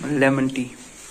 Lemon tea.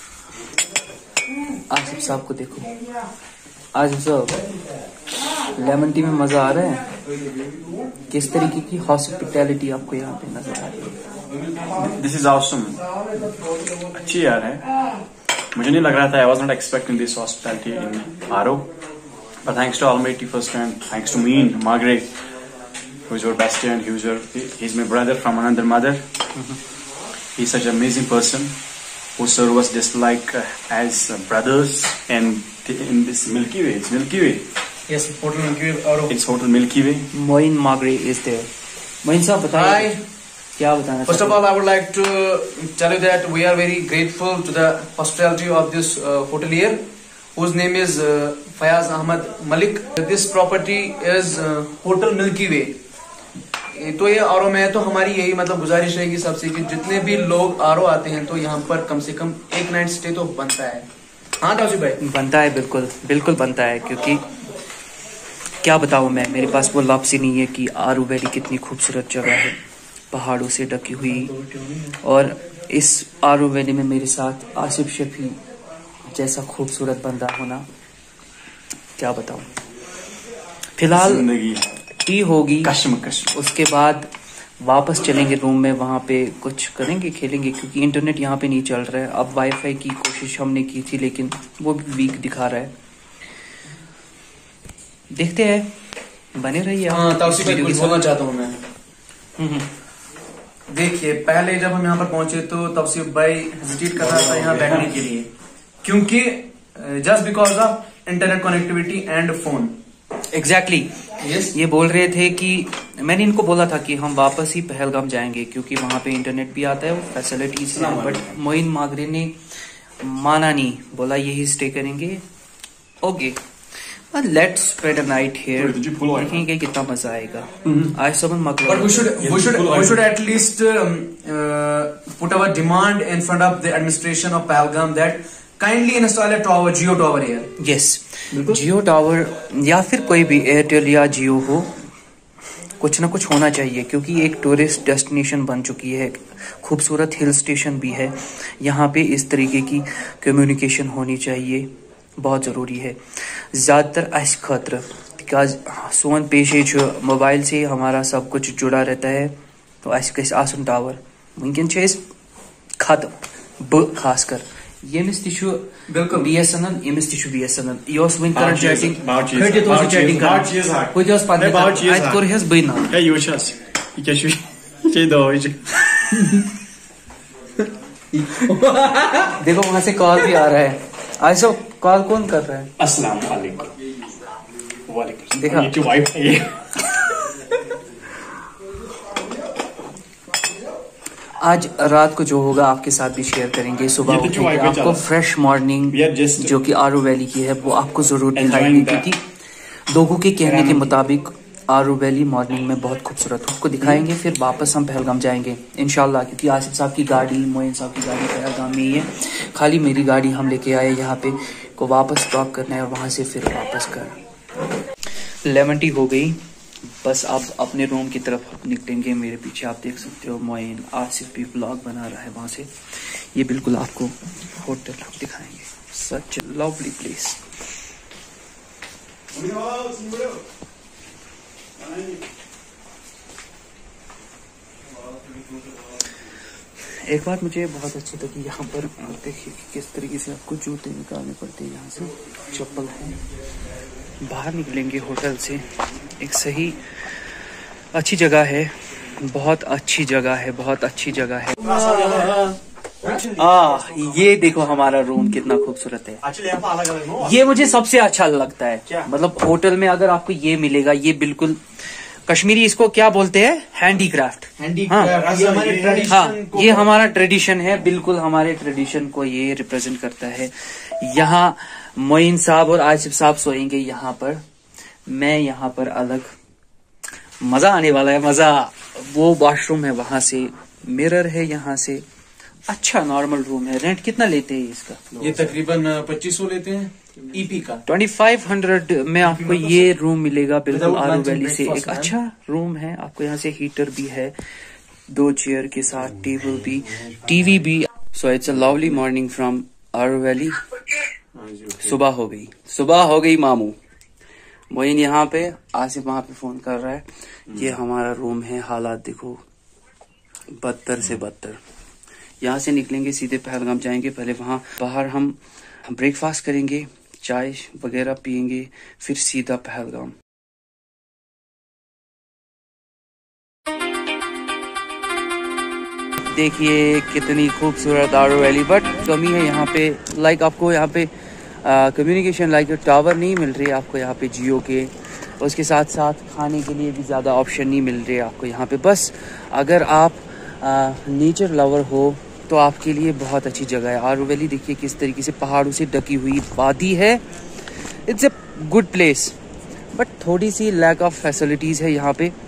Asif साहब को देखो, आसिफ साहब लेमन टी में मजा आ रहा है। किस तरीके की हॉस्पिटैलिटी आपको यहाँ पे नजर आ रही है? दिस इज ऑसम, अच्छी यार है। मुझे नहीं लग रहा था, I was not expecting this hospitality in Aru, but thanks to Almighty first and thanks to me and Margaret, who is your best friend, he's my brother from another mother. He's such an amazing person who serve us just like as brothers, and in this Milky Way, it's Milky Way. Yes, Hotel Milky Way. It's Hotel Milky Way. Moin Magray is there. Moin साहब बताइए, क्या बताना? First of all, I would like to tell you that we are very grateful to the hospitality of this hotelier, whose name is Fayaz Ahmad Malik. This property is Hotel Milky Way. तो ये आरो में है, तो हमारी यही मतलब गुजारिश रहेगी सबसे कि जितने भी लोग आरो आते हैं तो यहाँ पर कम से कम एक नाइट स्टे तो बनता है। हाँ ताउसी भाई, बनता है, बिल्कुल बिल्कुल बनता है। क्योंकि क्या बताऊँ मैं, मेरे पास वो लफ्ज़ ही नहीं है कि आरू वैली कितनी खूबसूरत जगह है, पहाड़ों से ढकी हुई। और इस आरू वैली में मेरे साथ आसिफ शफी जैसा खूबसूरत बंदा होना, क्या बताऊँ। फिलहाल टी होगी, उसके बाद वापस चलेंगे रूम में, वहाँ पे कुछ करेंगे, खेलेंगे, क्योंकि इंटरनेट यहाँ पे नहीं चल रहा है। अब वाईफाई की कोशिश हमने की थी लेकिन वो भी वीक दिखा रहा है। देखते हैं, बने रहिए। हाँ ताउसी भाई, कुछ बोलना चाहता हूँ मैं। देखिए, पहले जब हम यहाँ पर पहुंचे तो तौसीफ भाई हेजिटेट कर रहा था यहाँ बैठने के लिए, क्योंकि just because of internet connectivity and phone. Exactly Yes. ये बोल रहे थे कि मैंने इनको बोला था कि हम वापस ही पहलगाम जाएंगे क्योंकि वहां पे इंटरनेट भी आता है, वो फैसिलिटीज है। बट मोइन मागरे ने माना नहीं, बोला यही स्टे करेंगे। Okay, let's spend a night here, देखेंगे कितना मजा आएगा। आज सब But we should at least put our demand in front of the administration of Pahalgam that kindly install a tower, Jio tower here. Yes, Jio tower या फिर कोई भी एयरटेल या जियो हो, कुछ ना कुछ होना चाहिए क्योंकि एक टूरिस्ट डेस्टिनेशन बन चुकी है, खूबसूरत हिल स्टेशन भी है। यहाँ पे इस तरीके की कम्युनिकेशन होनी चाहिए, बहुत ज़रूरी है। ज़्यादातर अस खतर तिकाज सोन पेशे मोबाइल से हमारा सब कुछ जुड़ा रहता है, तो अस गस आसन टावर। वनकन खत्म ब खासकर यमिस बिल्कुल BSNL, यमिस BSNL योस वन कर चैटिंग खटे तो चैटिंग कर कोई जोस पद आज कोर हेस बइना क्या यूशस ये चे दो देखो वहां से कॉल भी आ रहा है। आज सब कॉल कौन कर रहा है? अस्सलाम वालेकुम। वालेकुम। देखा, ये वाईफाई है। आज रात को जो होगा आपके साथ भी शेयर करेंगे। सुबह उठेंगे आपको फ्रेश मॉर्निंग जो कि आरू वैली की है वो आपको जरूर दिखाएंगे, क्योंकि लोगों के कहने के मुताबिक आरू वैली मॉर्निंग में बहुत खूबसूरत आपको दिखाएंगे। फिर वापस हम पहलगाम जाएंगे इंशाल्लाह, क्योंकि आसिफ साहब की गाड़ी, मोइन साहब की गाड़ी पहलगाम में ही है। खाली मेरी गाड़ी हम लेके आए यहाँ पे को वापस ड्रॉप करना है और वहां से फिर वापस कर। लेमन टी हो गई, बस आप अपने रूम की तरफ निकलेंगे। मेरे पीछे आप देख सकते हो मोइन, आसिफ भी व्लॉग बना रहा है वहां से। ये बिल्कुल आपको होटल दिखाएंगे, सच लवली प्लेस। एक बात मुझे बहुत अच्छी लगी यहाँ पर, देखिए किस तरीके से आपको जूते निकालने पड़ते हैं। यहाँ से चप्पल है, बाहर निकलेंगे होटल से। एक सही अच्छी जगह है, बहुत अच्छी जगह है, बहुत अच्छी जगह है। ये देखो हमारा रूम कितना खूबसूरत है। ये मुझे सबसे अच्छा लगता है, मतलब होटल में अगर आपको ये मिलेगा, ये बिल्कुल कश्मीरी इसको क्या बोलते हैं, हैंडीक्राफ्ट। हाँ, ये हमारा ट्रेडिशन है, बिल्कुल हमारे ट्रेडिशन को ये रिप्रेजेंट करता है। यहाँ मोइन साहब और आसिफ साहब सोएंगे यहाँ पर, मैं यहाँ पर अलग। मजा आने वाला है, मजा। वो वॉशरूम है, वहां से मिरर है, यहाँ से अच्छा नॉर्मल रूम है। रेंट कितना लेते हैं इसका? ये तकरीबन 2500 लेते हैं ईपी का। 2500 में आपको ये रूम मिलेगा बिल्कुल आरू वैली से। एक अच्छा रूम है, आपको यहाँ से हीटर भी है, 2 चेयर के साथ टेबल भी, टीवी भी। So it's a lovely morning from Aru valley. सुबह हो गई मामू। मोइन यहाँ पे, आसिफ वहां पे फोन कर रहा है। ये हमारा रूम है। हालात देखो, बदतर से बदतर। यहाँ से निकलेंगे सीधे पहलगाम जाएंगे। पहले वहां बाहर हम ब्रेकफास्ट करेंगे, चाय वगैरह पियेंगे, फिर सीधा पहलगाम। देखिए कितनी खूबसूरत आरू वैली। बट कमी है यहाँ पे, लाइक आपको यहाँ पे कम्युनिकेशन लाइक टावर नहीं मिल रही आपको यहाँ पे जियो के। उसके साथ साथ खाने के लिए भी ज़्यादा ऑप्शन नहीं मिल रहे आपको यहाँ पे। बस अगर आप नेचर लवर हो तो आपके लिए बहुत अच्छी जगह है आरू वैली। देखिए किस तरीके से पहाड़ों से ढकी हुई वादी है। It's a good place, but थोड़ी सी लैक ऑफ फैसिलिटीज़ है यहाँ पे।